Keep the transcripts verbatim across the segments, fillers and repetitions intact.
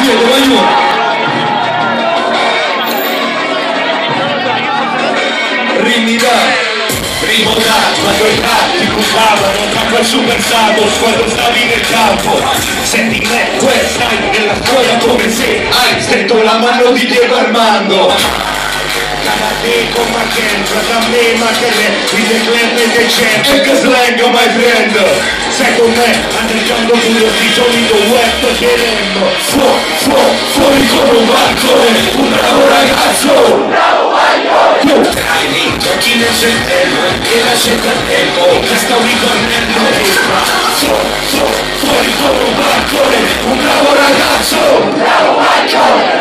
Fede, voglio. Rimida. Primo da, quando i gatti bucavano tra quel super sato quando stavi nel campo. Senti me, questa nella storia come se hai stretto la mano di Diego Armando. Con ma che entra da me ma che ne ride club e che c'è e che slang my friend. Sei con me andreggiando pure di solito web chiedendo fuori, fuori, fuori con un balcone, un bravo ragazzo, un bravo maglione. Hai vinto chi ne certello e la cerca il tempo che sta ritornando. Fuori, fuori, fuori con un balcone, un bravo ragazzo, un bravo maglione.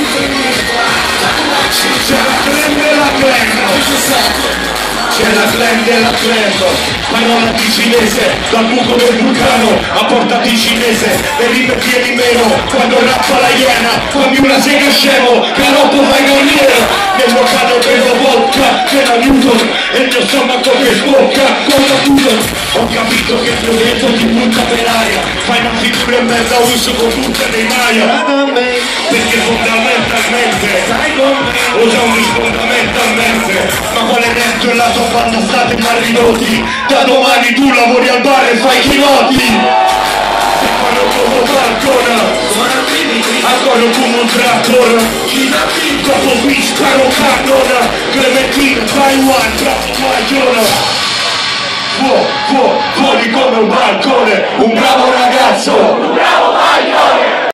C'è la creme e la creme, c'è la creme e la creme, parola di cinese, dal buco del vulcano a porta di cinese, e ripeti di meno, quando rappa la iena, fammi una sega scemo, che rotto fai carriera, nel locale bevo vodka, che la Newton, e il mio stomaco che sbocca, cosa tutto, ho capito che più dentro ti punta per aria, fai una figura e mezza uso con tutte le maia, perché fondamentalmente, usa un fondamentalmente, ma quale dentro è la tua banda state mal ridotti, da domani tu lavori al bar e fai chinoti, e quando come balcona, ancora come un tractor, dopo qui sparo cannona, Clementina, Taiwan, troppo magliona, fuori, fuori, fuori come un balcone, un bravo ragazzo, un bravo maglione.